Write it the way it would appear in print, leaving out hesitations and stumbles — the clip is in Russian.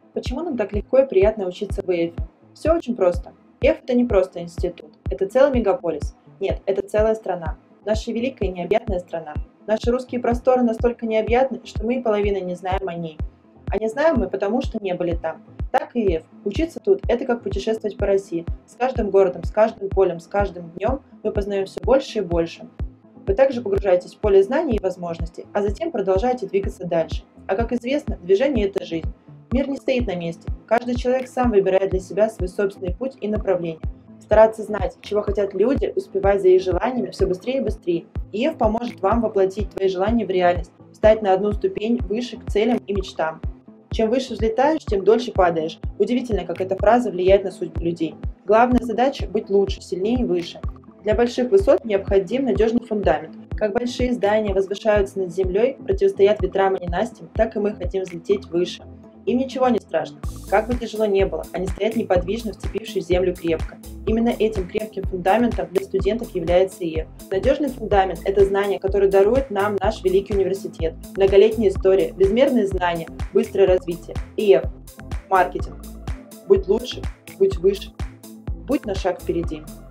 Почему нам так легко и приятно учиться в ИЭФе? Все очень просто. ИЭФ – это не просто институт, это целый мегаполис. Нет, это целая страна. Наша великая и необъятная страна. Наши русские просторы настолько необъятны, что мы и половины не знаем о ней. А не знаем мы потому, что не были там. Так и ИЭФ. Учиться тут – это как путешествовать по России. С каждым городом, с каждым полем, с каждым днем мы познаем все больше и больше. Вы также погружаетесь в поле знаний и возможностей, а затем продолжаете двигаться дальше. А как известно, движение – это жизнь. Мир не стоит на месте. Каждый человек сам выбирает для себя свой собственный путь и направление. Стараться знать, чего хотят люди, успевать за их желаниями все быстрее и быстрее. ИЭФ поможет вам воплотить твои желания в реальность, встать на одну ступень выше к целям и мечтам. Чем выше взлетаешь, тем дольше падаешь. Удивительно, как эта фраза влияет на судьбу людей. Главная задача – быть лучше, сильнее и выше. Для больших высот необходим надежный фундамент. Как большие здания возвышаются над землей, противостоят ветрам и ненастьям, так и мы хотим взлететь выше. Им ничего не страшно. Как бы тяжело ни было, они стоят неподвижно, вцепившись в землю крепко. Именно этим крепким фундаментом для студентов является ИЭФ. Надежный фундамент – это знание, которое дарует нам наш великий университет. Многолетняя история, безмерные знания, быстрое развитие. ИЭФ. Маркетинг. Будь лучше, будь выше, будь на шаг впереди.